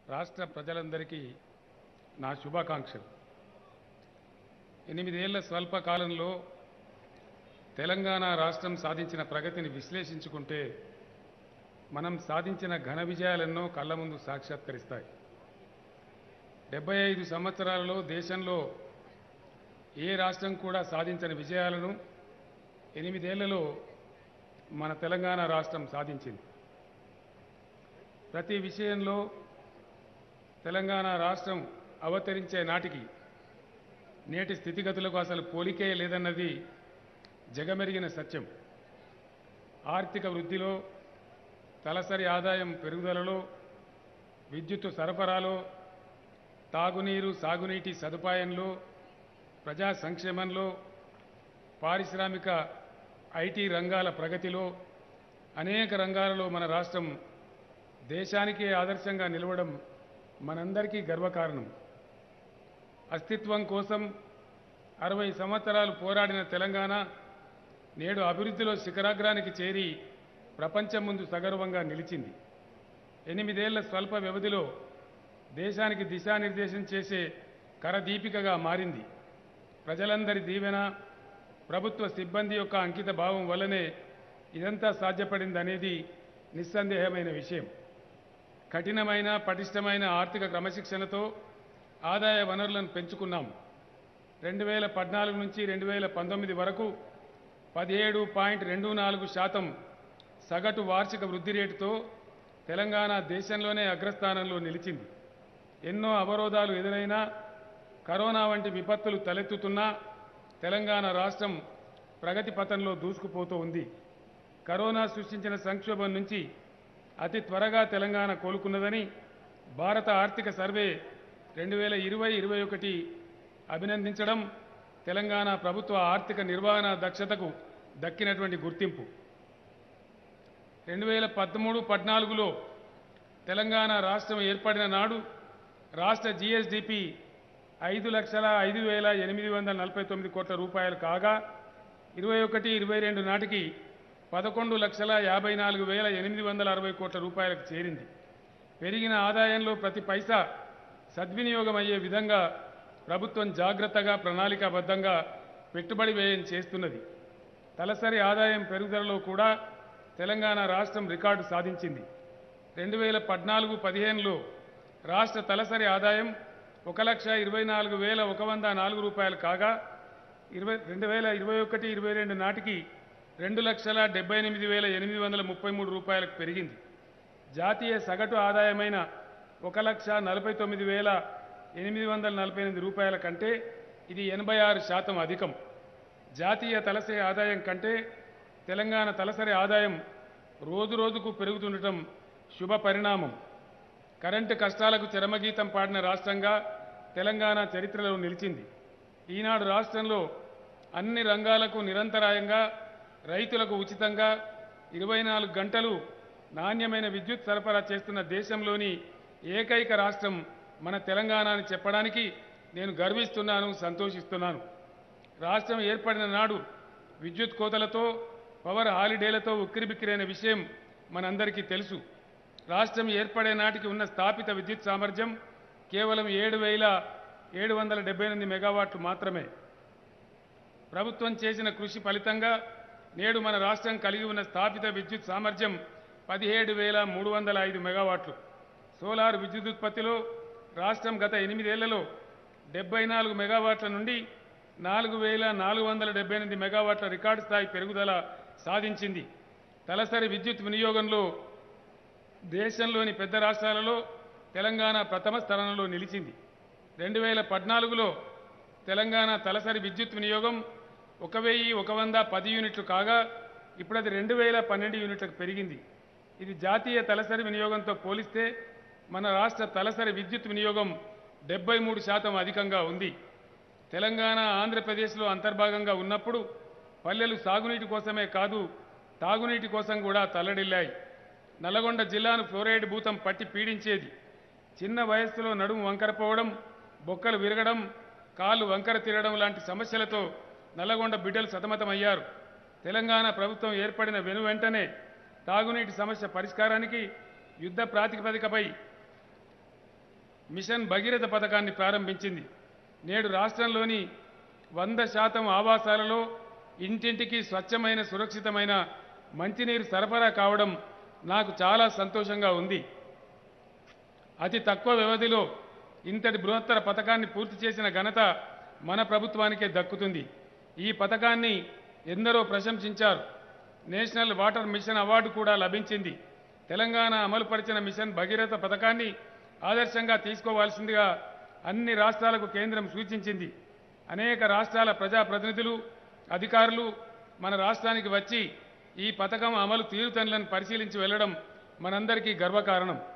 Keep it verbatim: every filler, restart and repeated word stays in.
రాష్ట్ర ప్రజలందరికీ నా శుభాకాంక్షలు. ఎనిమిదేళ్ల స్వల్ప కాలంలో తెలంగాణ రాష్ట్రం సాధించిన ప్రగతిని విశ్లేషించుకుంటే మనం సాధించిన ఘన విజయాలెన్నో కళ్ళ ముందు సాక్షాత్కరిస్తాయి. డెబ్బై ఐదు సంవత్సరాలలో దేశంలో ఏ రాష్ట్రం కూడా సాధించని విజయాలను ఎనిమిదేళ్లలో మన తెలంగాణ రాష్ట్రం సాధించింది. ప్రతి విషయంలో తెలంగాణ రాష్ట్రం అవతరించే నాటికి నేటి స్థితిగతులకు అసలు పోలికే లేదన్నది జగమెరిగిన సత్యం. ఆర్థిక వృద్ధిలో, తలసరి ఆదాయం పెరుగుదలలో, విద్యుత్ సరఫరాలో, తాగునీరు సాగునీటి సదుపాయంలో, ప్రజా సంక్షేమంలో, పారిశ్రామిక ఐటీ రంగాల ప్రగతిలో, అనేక రంగాలలో మన రాష్ట్రం దేశానికే ఆదర్శంగా నిలవడం మనందరికీ గర్వకారణం. అస్తిత్వం కోసం అరవై సంవత్సరాలు పోరాడిన తెలంగాణ నేడు అభివృద్ధిలో శిఖరాగ్రానికి చేరి ప్రపంచం ముందు సగర్వంగా నిలిచింది. ఎనిమిదేళ్ల స్వల్ప వ్యవధిలో దేశానికి దిశానిర్దేశం చేసే కరదీపికగా మారింది. ప్రజలందరి దీవెన, ప్రభుత్వ సిబ్బంది యొక్క అంకిత భావం వల్లనే ఇదంతా సాధ్యపడిందనేది నిస్సందేహమైన విషయం. కఠినమైన పటిష్టమైన ఆర్థిక క్రమశిక్షణతో ఆదాయ వనరులను పెంచుకున్నాం. రెండు వేల పద్నాలుగు నుంచి రెండు వేల పంతొమ్మిది వరకు పదిహేడు పాయింట్ రెండు నాలుగు శాతం సగటు వార్షిక వృద్ధి రేటుతో తెలంగాణ దేశంలోనే అగ్రస్థానంలో నిలిచింది. ఎన్నో అవరోధాలు ఎదురైనా, కరోనా వంటి విపత్తులు తలెత్తుతున్నా తెలంగాణ రాష్ట్రం ప్రగతి పథంలో దూసుకుపోతూ ఉంది. కరోనా సృష్టించిన సంక్షోభం నుంచి అతి త్వరగా తెలంగాణ కోలుకున్నదని భారత ఆర్థిక సర్వే రెండు వేల ఇరవై ఇరవై ఒకటి అభినందించడం తెలంగాణ ప్రభుత్వ ఆర్థిక నిర్వహణ దక్షతకు దక్కినటువంటి గుర్తింపు. రెండు వేల పదమూడు పద్నాలుగులో తెలంగాణ రాష్ట్రం ఏర్పడిన నాడు రాష్ట్ర జీఎస్డిపి ఐదు లక్షల ఐదు వేల ఎనిమిది వందల నలభై తొమ్మిది కోట్ల రూపాయలు కాగా ఇరవై ఒకటి ఇరవై రెండు నాటికి పదకొండు లక్షల యాభై నాలుగు వేల ఎనిమిది వందల అరవై కోట్ల రూపాయలకు చేరింది. పెరిగిన ఆదాయంలో ప్రతి పైసా సద్వినియోగం అయ్యే విధంగా ప్రభుత్వం జాగ్రత్తగా ప్రణాళికాబద్ధంగా పెట్టుబడి వ్యయం చేస్తున్నది. తలసరి ఆదాయం పెరుగుదలలో కూడా తెలంగాణ రాష్ట్రం రికార్డు సాధించింది. రెండు వేల పద్నాలుగు పదిహేనులో రాష్ట్ర తలసరి ఆదాయం ఒక లక్ష ఇరవై నాలుగు వేల ఒక వంద నాలుగు రూపాయలు కాగా ఇరవై రెండు వేల ఇరవై ఒకటి ఇరవై రెండు నాటికి రెండు లక్షల డెబ్బై ఎనిమిది వేల ఎనిమిది వందల ముప్పై మూడు రూపాయలకు పెరిగింది. జాతీయ సగటు ఆదాయమైన ఒక లక్ష నలభై తొమ్మిది వేల ఎనిమిది వందల నలభై ఎనిమిది రూపాయల కంటే ఇది ఎనభై ఆరు శాతం అధికం. జాతీయ తలసరి ఆదాయం కంటే తెలంగాణ తలసరి ఆదాయం రోజు రోజుకు పెరుగుతుండటం శుభ పరిణామం. కరెంటు కష్టాలకు చరమగీతం పాడిన రాష్ట్రంగా తెలంగాణ చరిత్రలో నిలిచింది. ఈనాడు రాష్ట్రంలో అన్ని రంగాలకు నిరంతరాయంగా రైతులకు ఉచితంగా ఇరవై నాలుగు గంటలు నాణ్యమైన విద్యుత్ సరఫరా చేస్తున్న దేశంలోని ఏకైక రాష్ట్రం మన తెలంగాణ అని చెప్పడానికి నేను గర్విస్తున్నాను, సంతోషిస్తున్నాను. రాష్ట్రం ఏర్పడిన నాడు విద్యుత్ కోతలతో, పవర్ హాలిడేలతో ఉక్కిరిబిక్కిరైన విషయం మనందరికీ తెలుసు. రాష్ట్రం ఏర్పడే నాటికి ఉన్న స్థాపిత విద్యుత్ సామర్థ్యం కేవలం ఏడు వేల ఏడు వందల డెబ్బై ఎనిమిది మెగావాట్లు మాత్రమే. ప్రభుత్వం చేసిన కృషి ఫలితంగా నేడు మన రాష్ట్రం కలిగి ఉన్న స్థాపిత విద్యుత్ సామర్థ్యం పదిహేడు వేల మూడు వందల ఐదు మెగావాట్లు. సోలార్ విద్యుత్ ఉత్పత్తిలో రాష్ట్రం గత ఎనిమిదేళ్లలో డెబ్బై నాలుగు మెగావాట్ల నుండి నాలుగు వేల నాలుగు వందల డెబ్బై ఎనిమిది మెగావాట్ల రికార్డు స్థాయి పెరుగుదల సాధించింది. తలసరి విద్యుత్ వినియోగంలో దేశంలోని పెద్ద రాష్ట్రాలలో తెలంగాణ ప్రథమ స్థానంలో నిలిచింది. రెండు వేల పద్నాలుగులో తెలంగాణ తలసరి విద్యుత్ వినియోగం ఒక వెయ్యి ఒక వంద పది యూనిట్లు కాగా ఇప్పుడు అది రెండు వేల పన్నెండు యూనిట్లకు పెరిగింది. ఇది జాతీయ తలసరి వినియోగంతో పోలిస్తే మన రాష్ట్ర తలసరి విద్యుత్ వినియోగం డెబ్బై మూడు శాతం అధికంగా ఉంది. తెలంగాణ ఆంధ్రప్రదేశ్లో అంతర్భాగంగా ఉన్నప్పుడు పల్లెలు సాగునీటి కోసమే కాదు తాగునీటి కోసం కూడా తల్లడిల్లాయి. నల్గొండ జిల్లాను ఫ్లోరైడ్ భూతం పట్టి పీడించేది. చిన్న వయస్సులో నడుము వంకరపోవడం, బొక్కలు విరగడం, కాళ్ళు వంకర తిరగడం లాంటి సమస్యలతో నల్లగొండ బిడ్డలు సతమతమయ్యారు. తెలంగాణ ప్రభుత్వం ఏర్పడిన వెను వెంటనే తాగునీటి సమస్య పరిష్కారానికి యుద్ధ ప్రాతిపదికపై మిషన్ భగీరథ పథకాన్ని ప్రారంభించింది. నేడు రాష్ట్రంలోని వంద శాతం ఆవాసాలలో ఇంటింటికి స్వచ్ఛమైన సురక్షితమైన మంచినీరు సరఫరా కావడం నాకు చాలా సంతోషంగా ఉంది. అతి తక్కువ వ్యవధిలో ఇంతటి బృహత్తర పథకాన్ని పూర్తి చేసిన ఘనత మన ప్రభుత్వానికే దక్కుతుంది. ఈ పథకాన్ని ఎందరో ప్రశంసించారు. నేషనల్ వాటర్ మిషన్ అవార్డు కూడా లభించింది. తెలంగాణ అమలుపరిచిన మిషన్ భగీరథ పథకాన్ని ఆదర్శంగా తీసుకోవాల్సిందిగా అన్ని రాష్ట్రాలకు కేంద్రం సూచించింది. అనేక రాష్ట్రాల ప్రజాప్రతినిధులు, అధికారులు మన రాష్ట్రానికి వచ్చి ఈ పథకం అమలు తీరుతెన్నులను పరిశీలించి వెళ్లడం మనందరికీ గర్వకారణం.